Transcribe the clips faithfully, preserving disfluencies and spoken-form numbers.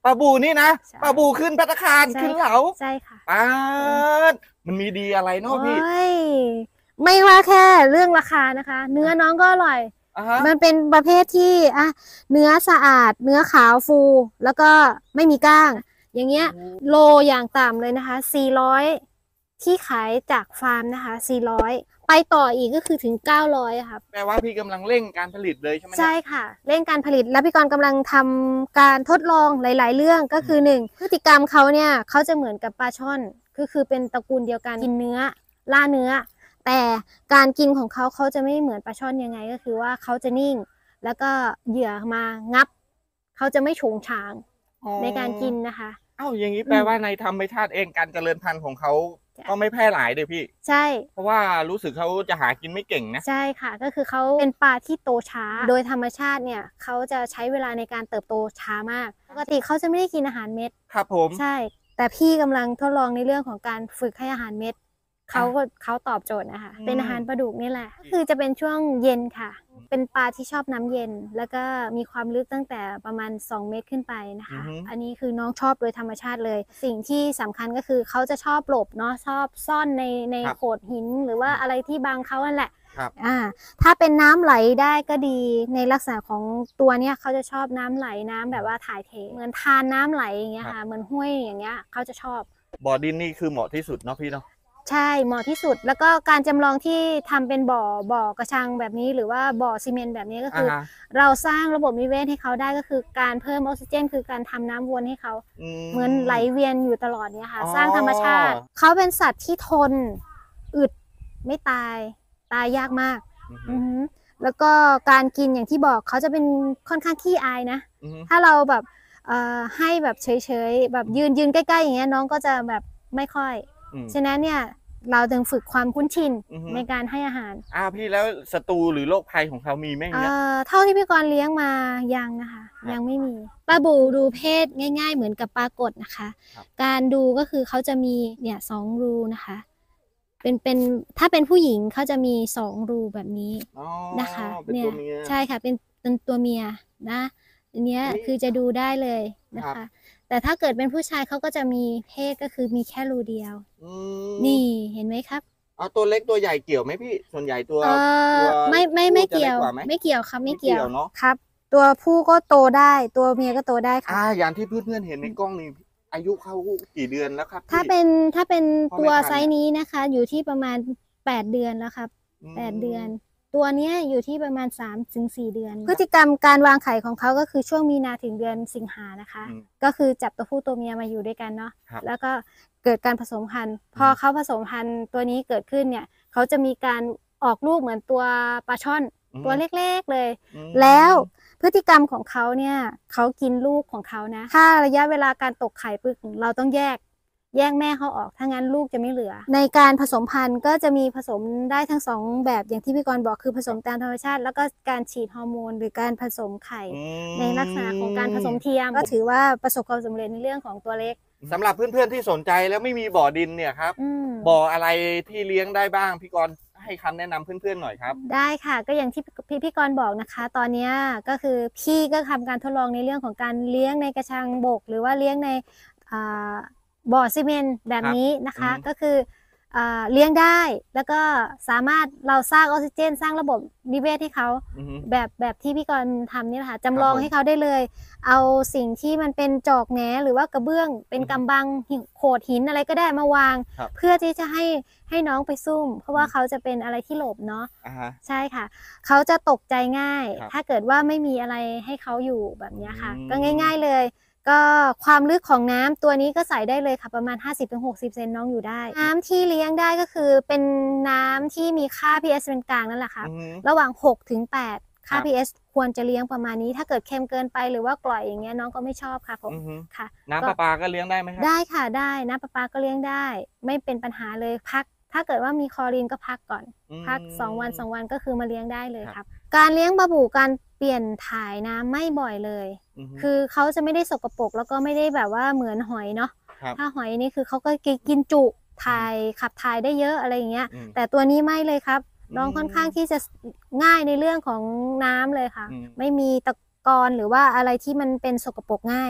ปลาบูนี่นะปลาบูขึ้นภัตตาคารขึ้นเหลาใช่ค่ะปาดมันมีดีอะไรเนาะพี่ไม่ว่าแค่เรื่องราคานะคะเนื้อน้องก็อร่อยมันเป็นประเภทที่อ่ะเนื้อสะอาดเนื้อขาวฟูแล้วก็ไม่มีก้างอย่างเงี้ยโลอย่างต่ำเลยนะคะสี่ร้อยที่ขายจากฟาร์มนะคะสี่ร้อยไปต่ออีกก็คือถึงเก้าร้อยครับแปลว่าพี่กำลังเร่งการผลิตเลยใช่ไหมใช่ค่ะเร่งการผลิตแล้วพี่กรณ์กำลังทำการทดลองหลายๆเรื่องก็คือหนึ่งพฤติกรรมเขาเนี่ยเขาจะเหมือนกับปลาช่อนก็คือเป็นตระกูลเดียวกันกินเนื้อล่าเนื้อแต่การกินของเขาเขาจะไม่เหมือนปลาช่อนยังไงก็คือว่าเขาจะนิ่งแล้วก็เหยื่อมางับเขาจะไม่โฉงฉางในการกินนะคะเอ้าอย่างนี้แปลว่าในธรรมชาติเองการเจริญพันธุ์ของเขาก็ไม่แพร่หลายเลยพี่ใช่เพราะว่ารู้สึกเขาจะหากินไม่เก่งนะใช่ค่ะก็คือเขาเป็นปลาที่โตช้าโดยธรรมชาติเนี่ยเขาจะใช้เวลาในการเติบโตช้ามากปกติเขาจะไม่ได้กินอาหารเม็ดครับผมใช่แต่พี่กำลังทดลองในเรื่องของการฝึกให้อาหารเม็ดเขาก็เขาตอบโจทย์นะคะเป็นอาหารปลาดุกนี่แหละคือจะเป็นช่วงเย็นค่ะเป็นปลาที่ชอบน้ำเย็นแล้วก็มีความลึกตั้งแต่ประมาณสองเมตรขึ้นไปนะคะอันนี้คือน้องชอบโดยธรรมชาติเลยสิ่งที่สำคัญก็คือเขาจะชอบหลบเนาะชอบซ่อนในในโขดหินหรือว่าอะไรที่บังเขานั่นแหละอ่าถ้าเป็นน้ำไหลได้ก็ดีในลักษณะของตัวเนี้ยเขาจะชอบน้ำไหลน้ำแบบว่าถ่ายเทเหมือนทานน้ำไหลอย่างเงี้ยค่ะเหมือนห้วยอย่างเงี้ยเขาจะชอบบ่อดินนี่คือเหมาะที่สุดเนาะพี่เนาะใช่เหมาะที่สุดแล้วก็การจำลองที่ทำเป็นบ่อบ่อกระชังแบบนี้หรือว่าบ่อซีเมนต์แบบนี้ก็คือเราสร้างระบบนิเวศให้เขาได้ก็คือการเพิ่มออกซิเจนคือการทำน้ำวนให้เขาเหมือนไหลเวียนอยู่ตลอดเนี่ยค่ะสร้างธรรมชาติเขาเป็นสัตว์ที่ทนอึดไม่ตายตายยากมากแล้วก็การกินอย่างที่บอกเขาจะเป็นค่อนข้างขี้อายนะถ้าเราแบบให้แบบเฉยๆแบบยืนยืนใกล้ๆอย่างเงี้ยน้องก็จะแบบไม่ค่อยฉะนั้นเนี่ยเราจึงฝึกความคุ้นชินในการให้อาหารอ้าวพี่แล้วศัตรูหรือโรคภัยของเขามีไหมเนี่ยเท่าที่พี่กรณ์เลี้ยงมายังนะคะยังไม่มีปลาบูดูเพศง่ายๆเหมือนกับปลากดนะคะการดูก็คือเขาจะมีเนี่ยสองรูนะคะเป็นเป็นถ้าเป็นผู้หญิงเขาจะมีสองรูแบบนี้นะคะเนี่ยใช่ค่ะเป็นเป็นตัวเมียนะอันนี้คือจะดูได้เลยนะคะแต่ถ้าเกิดเป็นผู้ชายเขาก็จะมีเพศก็คือมีแค่รูเดียวนี่เห็นไหมครับเอาตัวเล็กตัวใหญ่เกี่ยวไหมพี่ส่วนใหญ่ตัวไม่ไม่ไม่เกี่ยวไม่เกี่ยวครับไม่เกี่ยวครับตัวผู้ก็โตได้ตัวเมียก็โตได้ค่ะอ่าอย่างที่เพื่อนๆเห็นในกล้องนี้อายุเขากี่เดือนแล้วครับถ้าเป็นถ้าเป็นตัวไซส์นี้นะคะอยู่ที่ประมาณแปดเดือนแล้วครับแปดเดือนตัวนี้อยู่ที่ประมาณ สามถึงสี่ เดือนพฤติกรรมการวางไข่ของเขาก็คือช่วงมีนาถึงเดือนสิงหานะคะก็คือจับตัวผู้ตัวเมียมาอยู่ด้วยกันเนาะแล้วก็เกิดการผสมพันธุ์พอเขาผสมพันธุ์ตัวนี้เกิดขึ้นเนี่ยเขาจะมีการออกลูกเหมือนตัวปลาช่อนตัวเล็กๆเลยแล้วพฤติกรรมของเขาเนี่ยเขากินลูกของเขานะถ้าระยะเวลาการตกไข่ปึ๊กเราต้องแยกแยกแม่เขาออกถ้างั้นลูกจะไม่เหลือในการผสมพันธุ์ก็จะมีผสมได้ทั้งสองแบบอย่างที่พี่กรณ์บอกคือผสมตามธรรมชาติแล้วก็การฉีดฮอร์โมนหรือการผสมไข่ในลักษณะของการผสมเทียมก็ถือว่าประสบความสำเร็จในเรื่องของตัวเล็กสำหรับเพื่อนๆที่สนใจแล้วไม่มีบ่อดินเนี่ยครับบ่ออะไรที่เลี้ยงได้บ้างพี่กรณ์ให้คำแนะนำเพื่อนๆหน่อยครับได้ค่ะก็อย่างที่พี่พี่กรณ์บอกนะคะตอนนี้ก็คือพี่ก็ทำการทดลองในเรื่องของการเลี้ยงในกระชังบกหรือว่าเลี้ยงในบ่อซีเมนต์แบบนี้นะคะก็คือเลี้ยงได้แล้วก็สามารถเราสร้างออกซิเจนสร้างระบบนิเวศให้เขาแบบแบบที่พี่กรณ์ทำนี่แหละค่ะจำลองให้เขาได้เลยเอาสิ่งที่มันเป็นจอกแหนหรือว่ากระเบื้องเป็นกำบังโขดหินอะไรก็ได้มาวางเพื่อที่จะให้ให้น้องไปซุ่มเพราะว่าเขาจะเป็นอะไรที่หลบเนาะใช่ค่ะเขาจะตกใจง่ายถ้าเกิดว่าไม่มีอะไรให้เขาอยู่แบบนี้ค่ะก็ง่ายๆเลยก็ความลึกของน้ำตัวนี้ก็ใส่ได้เลยค่ะประมาณ ห้าสิบถึงหกสิบ เซนน้องอยู่ได้น้ำที่เลี้ยงได้ก็คือเป็นน้ำที่มีค่า พี เอช เป็นกลางนั่นแหละค่ะระหว่างหกถึงแปดค่า พี เอช ควรจะเลี้ยงประมาณนี้ถ้าเกิดเค็มเกินไปหรือว่ากร่อยอย่างเงี้ยน้องก็ไม่ชอบค่ะผมค่ะน้ำประปาก็เลี้ยงได้ไหมครับได้ค่ะได้น้ำประปาก็เลี้ยงได้ไม่เป็นปัญหาเลยพักถ้าเกิดว่ามีคลอรีนก็พักก่อนพักสองวันสองวันก็คือมาเลี้ยงได้เลยครับการเลี้ยงปลาบู่การเปลี่ยนถ่ายน้ำไม่บ่อยเลยคือเขาจะไม่ได้สกปรกแล้วก็ไม่ได้แบบว่าเหมือนหอยเนาะถ้าหอยนี่คือเขาก็กินจุถ่ายขับถ่ายได้เยอะอะไรอย่างเงี้ยแต่ตัวนี้ไม่เลยครับน้องค่อนข้างที่จะง่ายในเรื่องของน้ำเลยค่ะไม่มีตะกอนหรือว่าอะไรที่มันเป็นสกปรกง่าย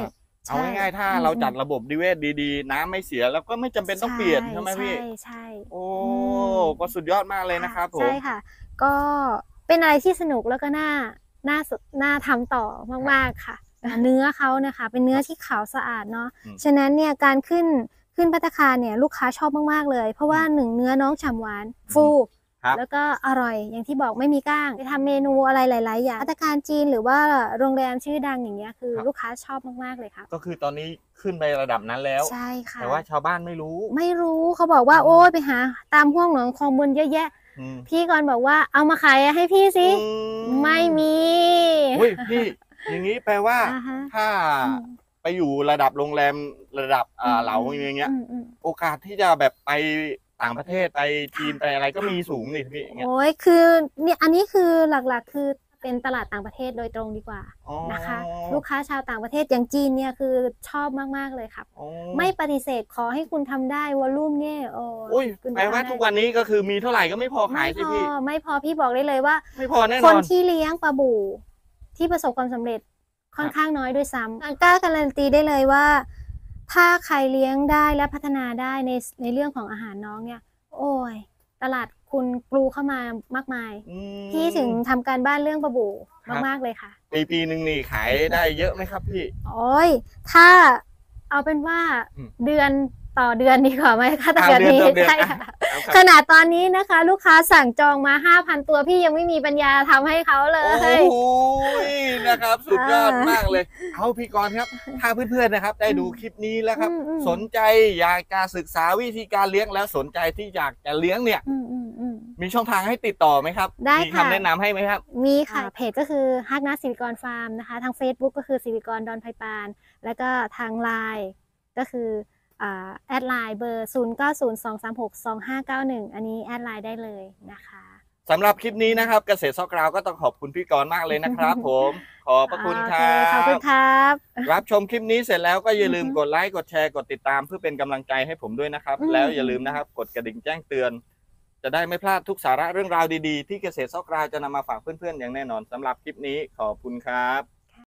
เอาง่ายๆถ้าเราจัดระบบนิเวศดีๆน้ำไม่เสียแล้วก็ไม่จำเป็นต้องเปลี่ยนใช่ไหมพี่ใช่ใช่โอ้ก็สุดยอดมากเลยนะครับผมใช่ค่ะก็เป็นอะไรที่สนุกแล้วก็น่าน่าน่าทำต่อมากๆค่ะเนื้อเขาเนี่ยค่ะเป็นเนื้อที่ขาวสะอาดเนาะฉะนั้นเนี่ยการขึ้นขึ้นภัตตาคารเนี่ยลูกค้าชอบมากๆเลยเพราะว่าหนึ่งเนื้อน้องฉ่ำหวานฟูแล้วก็อร่อยอย่างที่บอกไม่มีก้างไปทำเมนูอะไรหลายๆอย่างภัตตาคารจีนหรือว่าโรงแรมชื่อดังอย่างเงี้ยคือลูกค้าชอบมากๆเลยค่ะก็คือตอนนี้ขึ้นไประดับนั้นแล้วใช่ค่ะแต่ว่าชาวบ้านไม่รู้ไม่รู้เขาบอกว่าโอ้ยไปหาตามห้วงหนองคลองบนเยอะแยะพี่กรณ์บอกว่าเอามาขายให้พี่สิไม่มีอุ้ยพี่อย่างนี้แปลว่าถ้าไปอยู่ระดับโรงแรมระดับอ่าเหลาอย่างเงี้ยโอกาสที่จะแบบไปต่างประเทศไปจีนไปอะไรก็มีสูงนี่พี่โอ้ยคือเนี่ยอันนี้คือหลักๆคือเป็นตลาดต่างประเทศโดยตรงดีกว่านะคะลูกค้าชาวต่างประเทศอย่างจีนเนี่ยคือชอบมากๆเลยครับไม่ปฏิเสธขอให้คุณทำได้วอลลุ่มเนี่ยโอ้ยแปลว่าทุกวันนี้ก็คือมีเท่าไหร่ก็ไม่พอขายใช่พี่ไม่พอพี่บอกได้เลยว่าไม่พอแน่นอนคนที่เลี้ยงปลาบู่ที่ประสบความสำเร็จค่อนข้างน้อยด้วยซ้ำกล้าการันตีได้เลยว่าถ้าใครเลี้ยงได้และพัฒนาได้ในในเรื่องของอาหารน้องเนี่ยโอ้ยตลาดคุณกลูเข้ามามากมายพี่ถึงทำการบ้านเรื่องปลาบู่มากๆเลยค่ะปีปีหนึ่งนี่ขายได้เยอะไหมครับพี่โอ้ยถ้าเอาเป็นว่าเดือนต่อเดือนดีกว่าไหมคะแต่เดือนนี้ใช่ค่ะขนาดตอนนี้นะคะลูกค้าสั่งจองมา ห้าพัน ตัวพี่ยังไม่มีปัญญาทำให้เขาเลยโอ้ยนะครับสุดยอดมากเลยเอาพี่กรณ์ครับถ้าเพื่อนๆนะครับได้ดูคลิปนี้แล้วครับสนใจอยากจะศึกษาวิธีการเลี้ยงแล้วสนใจที่อยากจะเลี้ยงเนี่ยมีช่องทางให้ติดต่อไหมครับมีคำแนะนำให้ไหมครับมีค่ะเพจก็คือฮักนัทศิวิกรฟาร์มนะคะทาง Facebook ก็คือศิวิกรดอนไพปานแล้วก็ทางไลน์ก็คือแอดไลน์เบอร์ศูนย์ เก้า ศูนย์ สอง สาม หก สอง ห้า เก้า หนึ่งอันนี้แอดไลน์ได้เลยนะคะสำหรับคลิปนี้นะครับเกษตรซอกกราวก็ต้องขอบคุณพี่กรณ์มากเลยนะครับผมขอบพระคุณครับขอบคุณครับรับชมคลิปนี้เสร็จแล้วก็อย่าลืมกดไลค์กดแชร์กดติดตามเพื่อเป็นกำลังใจให้ผมด้วยนะครับแล้วอย่าลืมนะครับกดกระดิ่งแจ้งเตือนจะได้ไม่พลาดทุกสาระเรื่องราวดีๆที่เกษตรซอกกราวจะนำมาฝากเพื่อนๆอย่างแน่นอนสำหรับคลิปนี้ขอบคุณครับ